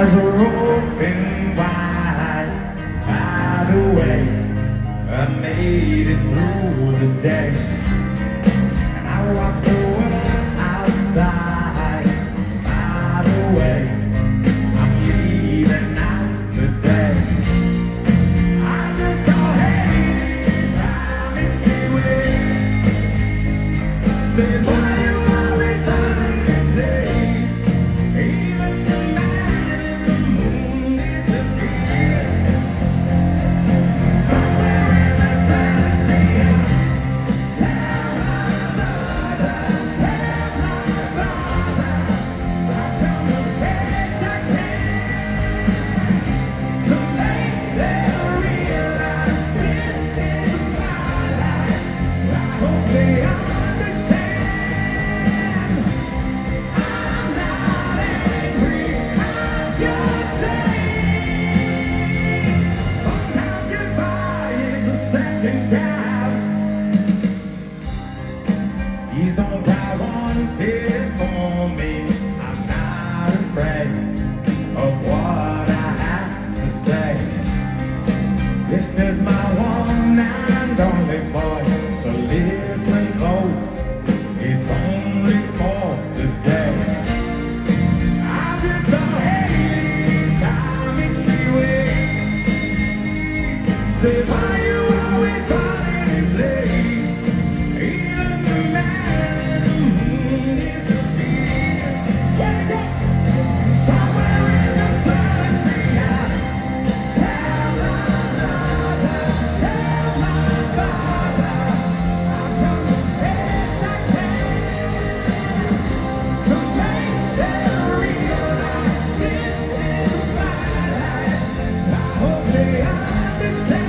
eyes are open wide. By the way, I made it through the day, and I watched the world outside. By the way, I'm leaving out today. I just saw Hades driving away. Said, why you always find this place? Even the man in the moon disappeared. Somewhere in the galaxy, tell my father, I'll come the best I can to make them realize this is my life. I hope they understand. I'm not angry, I'm just saying. Sometimes goodbye is a second chance. Please don't cry one tear for me. I'm not afraid of what I have to say. This is my one and only voice, so listen close. It's only for today. I just saw Hades coming your way. Say, why you always finding in place? Even the man in the moon disappeared. Let's go! Somewhere in the galaxy, tell my mother, tell my father, I'll come the best I can to make them realize this is my life. I hope they understand.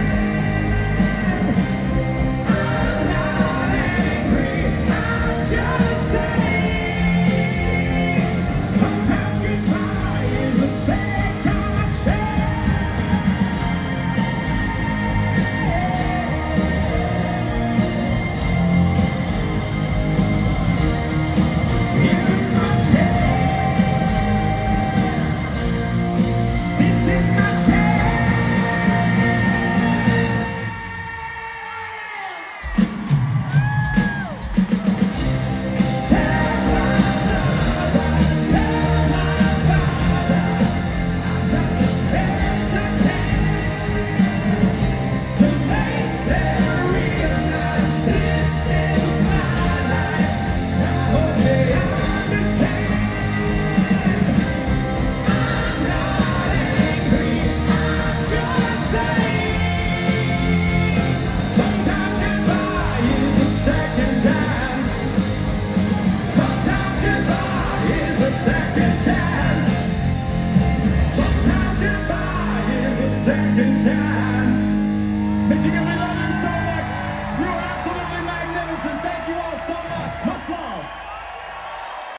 I'm not angry, I'm just saying. Sometimes goodbye is a second chance. Here's my chance. This is my chance. Tell my mother, tell my father, I've done the best I can to make them realize this is my life. I hope they understand. I'm not angry, I'm just saying. Sometimes goodbye is a second chance. Sometimes goodbye is a second chance. Sometimes goodbye is a second chance. Michigan, we love you.